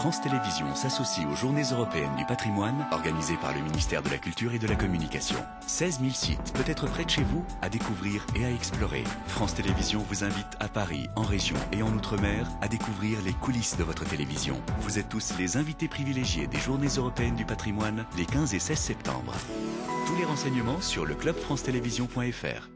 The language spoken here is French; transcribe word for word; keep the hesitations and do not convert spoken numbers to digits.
France Télévisions s'associe aux Journées européennes du patrimoine organisées par le ministère de la Culture et de la Communication. seize mille sites, peut-être près de chez vous, à découvrir et à explorer. France Télévisions vous invite à Paris, en région et en Outre-mer à découvrir les coulisses de votre télévision. Vous êtes tous les invités privilégiés des Journées européennes du patrimoine les quinze et seize septembre. Tous les renseignements sur le club france télévisions point F R.